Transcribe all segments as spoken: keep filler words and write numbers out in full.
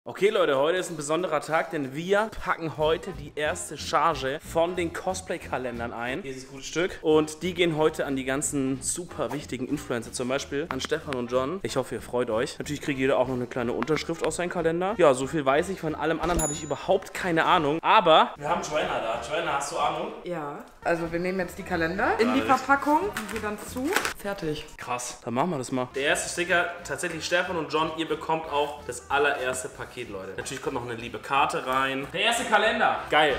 Okay Leute, heute ist ein besonderer Tag, denn wir packen heute die erste Charge von den Cosplay-Kalendern ein. Hier ist ein gutes Stück. Und die gehen heute an die ganzen super wichtigen Influencer, zum Beispiel an Stefan und John. Ich hoffe, ihr freut euch. Natürlich kriegt jeder auch noch eine kleine Unterschrift aus seinem Kalender. Ja, so viel weiß ich. Von allem anderen habe ich überhaupt keine Ahnung. Aber wir haben Joanna da. Joanna, hast du Ahnung? Ja, also wir nehmen jetzt die Kalender in die Verpackung und sie dann zu. Fertig. Krass, dann machen wir das mal. Der erste Sticker, tatsächlich Stefan und John, ihr bekommt auch das allererste Paket. Leute. Natürlich kommt noch eine liebe Karte rein. Der erste Kalender. Geil.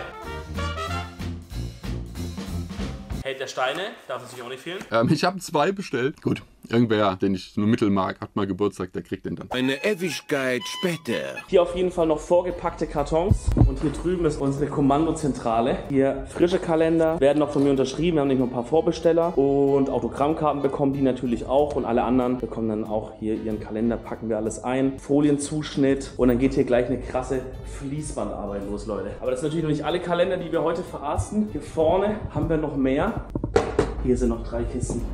Held der Steine. Darf natürlich auch nicht fehlen. Ähm, ich habe zwei bestellt. Gut. Irgendwer, den ich nur mittel mag, hat mal Geburtstag, der kriegt den dann. Eine Ewigkeit später. Hier auf jeden Fall noch vorgepackte Kartons. Und hier drüben ist unsere Kommandozentrale. Hier frische Kalender. Werden noch von mir unterschrieben. Wir haben nämlich noch ein paar Vorbesteller. Und Autogrammkarten bekommen die natürlich auch. Und alle anderen bekommen dann auch hier ihren Kalender. Packen wir alles ein. Folienzuschnitt. Und dann geht hier gleich eine krasse Fließbandarbeit los, Leute. Aber das sind natürlich noch nicht alle Kalender, die wir heute verarzten. Hier vorne haben wir noch mehr. Hier sind noch drei Kisten.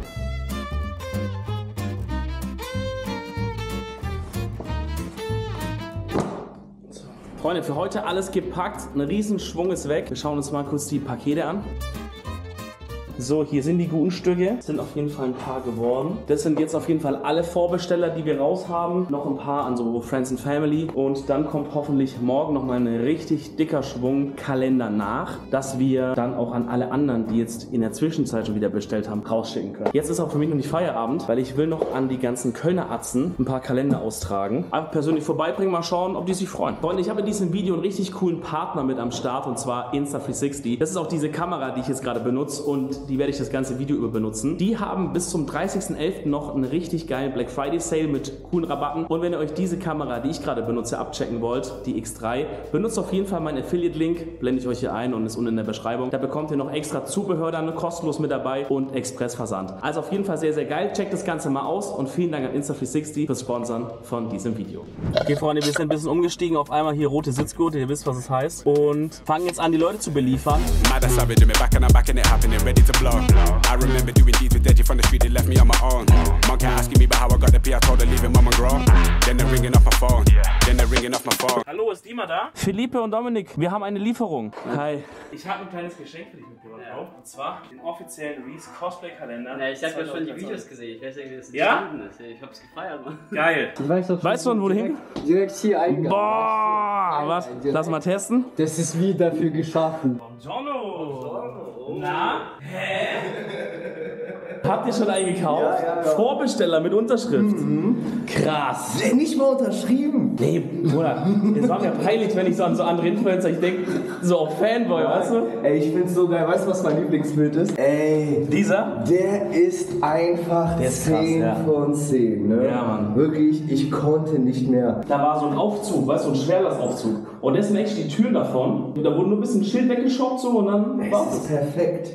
Freunde, für heute alles gepackt. Ein Riesenschwung ist weg. Wir schauen uns mal kurz die Pakete an. So, hier sind die guten Stücke. Sind auf jeden Fall ein paar geworden. Das sind jetzt auf jeden Fall alle Vorbesteller, die wir raus haben. Noch ein paar an so Friends and Family. Und dann kommt hoffentlich morgen noch mal ein richtig dicker Schwung Kalender nach, dass wir dann auch an alle anderen, die jetzt in der Zwischenzeit schon wieder bestellt haben, rausschicken können. Jetzt ist auch für mich noch nicht Feierabend, weil ich will noch an die ganzen Kölner Atzen ein paar Kalender austragen. Einfach persönlich vorbeibringen, mal schauen, ob die sich freuen. Freunde, ich habe in diesem Video einen richtig coolen Partner mit am Start, und zwar Insta drei sechzig. Das ist auch diese Kamera, die ich jetzt gerade benutze, und die werde ich das ganze Video über benutzen. Die haben bis zum dreißigsten elften noch einen richtig geilen Black Friday Sale mit coolen Rabatten. Und wenn ihr euch diese Kamera, die ich gerade benutze, abchecken wollt, die X drei, benutzt auf jeden Fall meinen Affiliate-Link, blende ich euch hier ein und ist unten in der Beschreibung. Da bekommt ihr noch extra Zubehör dann kostenlos mit dabei und Expressversand. Also auf jeden Fall sehr, sehr geil. Checkt das Ganze mal aus und vielen Dank an Insta drei sechzig fürs Sponsern von diesem Video. Okay Freunde, wir sind ein bisschen umgestiegen auf einmal hier rote Sitzgurte, ihr wisst, was es heißt, und fangen jetzt an, die Leute zu beliefern. I remember doing deeds with Deji from the street, they left me on my own. Mom kept asking me about how I got the P, I told her leave it, mom and grow. Then they're ringing off my phone, then they're ringing off my phone. Hallo, ist Dima da? Felipe und Dominik, wir haben eine Lieferung. Hi. Ich habe ein kleines Geschenk für dich mitgebracht, ja. Und zwar den offiziellen Reese Cosplay Kalender. Ja, ich habe ja schon die Videos gesehen, ich weiß ja, wie das ja? ist. Ich hab's gefeiert, Mann. Geil. Ich weiß doch, weißt du, wo du hin? Direkt hier eingegangen. Boah, was? Lass mal testen. Das ist wie dafür geschaffen. Jono. Na? Hä? Habt ihr schon einen gekauft? Ja, ja, ja. Vorbesteller mit Unterschrift. Mhm. Krass. Nee, nicht mal unterschrieben. Nee, Bruder, das war mir peinlich, wenn ich so an so andere Influencer, ich denke, so auf Fanboy, ja, weißt du? Ey, ich find's so geil. Weißt du, was mein Lieblingsbild ist? Ey. Dieser? Der ist einfach der ist zehn krass, ja. von zehn, ne? Ja, Mann. Wirklich, ich konnte nicht mehr. Da war so ein Aufzug, weißt du, so ein Schwerlastaufzug. Und das ist echt die Tür davon. Da wurde nur ein bisschen Schild weggeschraubt so und dann war's. Das ist perfekt.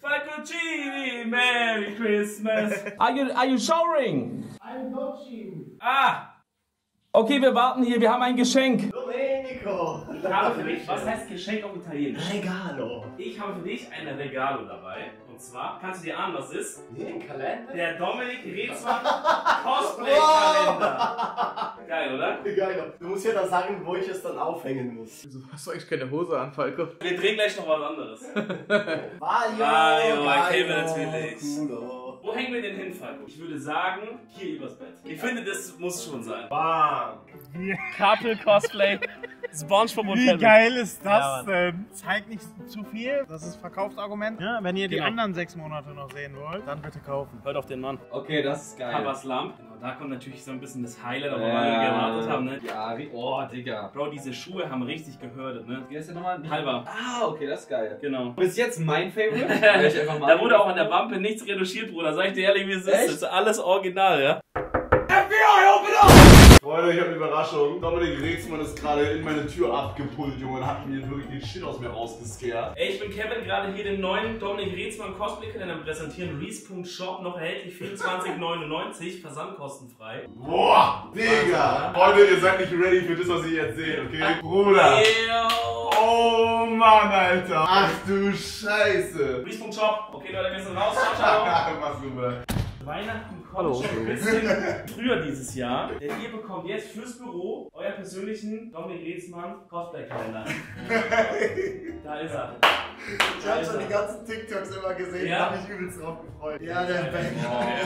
Merry Christmas. Are you, are you showering? I'm watching. Ah. Okay, wir warten hier, wir haben ein Geschenk. Domenico. Ich habe für dich, was heißt Geschenk auf Italienisch? Regalo. Ich habe für dich ein Regalo dabei. Und zwar, kannst du dir ahnen, was es ist? Hier ein Kalender? Der Dominik Rezmann Cosplay-Kalender. Geil, oder? Geil. Du musst ja da sagen, wo ich es dann aufhängen muss. Wieso hast du eigentlich keine Hose an, Falco? Wir drehen gleich noch was anderes. Mario, Mario, kennen wir natürlich. Coolo. Wo hängen wir denn hin, Falco? Ich würde sagen, hier übers Bett. Ich finde, das muss schon sein. Bam. Couple Cosplay. SpongeBob und Wie geil ist das ja, denn? Zeigt nicht zu viel, das ist Verkaufsargument. Ja, wenn ihr die genau. anderen sechs Monate noch sehen wollt, dann bitte kaufen. Hört auf den Mann. Okay, das ist geil. Papas Lamp. Genau, da kommt natürlich so ein bisschen das Highlight, auf ja, was wir gewartet haben, ne? Ja, wie, oh, Digga. Bro, diese Schuhe haben richtig gehört, ne? Wie heißt der nochmal? Halber. Ah, okay, das ist geil. Genau. Bis jetzt mein Favorite. ich einfach mal da wurde auch an der Wampe nichts retuschiert, Bruder. Sag ich dir ehrlich, wie es ist. Das ist alles original, ja? F B I, open up! Freunde, ich habe eine Überraschung. Dominik Rezmann ist gerade in meine Tür abgepullt, Junge, und hat mir wirklich den Shit aus mir rausgescared. Ey, ich bin Kevin, gerade hier den neuen Dominik Rezmann Cosplay-Kalender präsentieren. Reese Punkt shop, noch erhältlich vierundzwanzig neunundneunzig, versandkostenfrei. Boah, Digga! Freunde, ihr seid nicht ready für das, was ihr jetzt seht, okay? Bruder! Yo. Oh Mann, Alter! Ach du Scheiße! Reese Punkt shop. Okay, Leute, wir sind raus. Ciao, ciao. Mach's gut, Bruder. Weihnachten kommt schon ein bisschen früher dieses Jahr. Denn ihr bekommt jetzt fürs Büro euren persönlichen Dominik Reetzmann Cosplay-Kalender. Da ist er. Ich hab schon die ganzen TikToks immer gesehen, Ja. da hab ich übelst drauf gefreut. Ja, der Bang.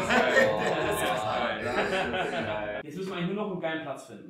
Jetzt müssen wir eigentlich nur noch einen geilen Platz finden.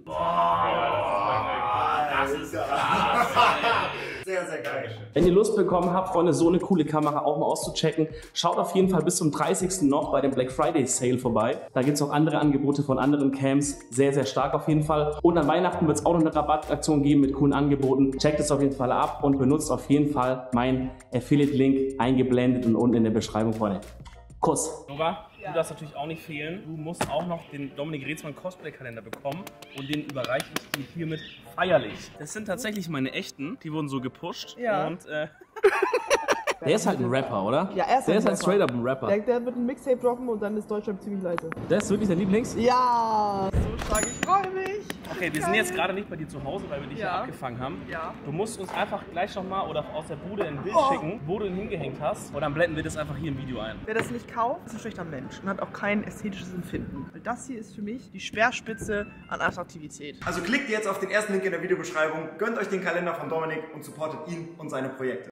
Das ist ja sehr, sehr geil. Wenn ihr Lust bekommen habt, Freunde, so eine coole Kamera auch mal auszuchecken, schaut auf jeden Fall bis zum dreißigsten noch bei dem Black Friday Sale vorbei. Da gibt es auch andere Angebote von anderen Cams, sehr, sehr stark auf jeden Fall. Und an Weihnachten wird es auch noch eine Rabattaktion geben mit coolen Angeboten. Checkt es auf jeden Fall ab und benutzt auf jeden Fall meinen Affiliate-Link eingeblendet und unten in der Beschreibung, Freunde. Kuss. Nora, ja. Du darfst natürlich auch nicht fehlen. Du musst auch noch den Dominik Reetzmann Cosplay-Kalender bekommen und den überreiche ich dir hiermit feierlich. Das sind tatsächlich meine echten, die wurden so gepusht. Ja. Und, äh der ist halt ein Rapper, oder? Ja, er ist Der ein ist halt Rapper. straight up ein Rapper. Der, der wird ein Mixtape droppen und dann ist Deutschland ziemlich leise. Der ist wirklich dein Lieblings? Ja! So stark, ich freue mich! Okay, wir sind jetzt gerade nicht bei dir zu Hause, weil wir dich Ja. hier abgefangen haben. Ja. Du musst uns einfach gleich nochmal oder aus der Bude ein Bild Oh. schicken, wo du ihn hingehängt hast. Und dann blenden wir das einfach hier im Video ein. Wer das nicht kauft, ist ein schlechter Mensch und hat auch kein ästhetisches Empfinden. Weil das hier ist für mich die Speerspitze an Attraktivität. Also klickt jetzt auf den ersten Link in der Videobeschreibung, gönnt euch den Kalender von Dominik und supportet ihn und seine Projekte.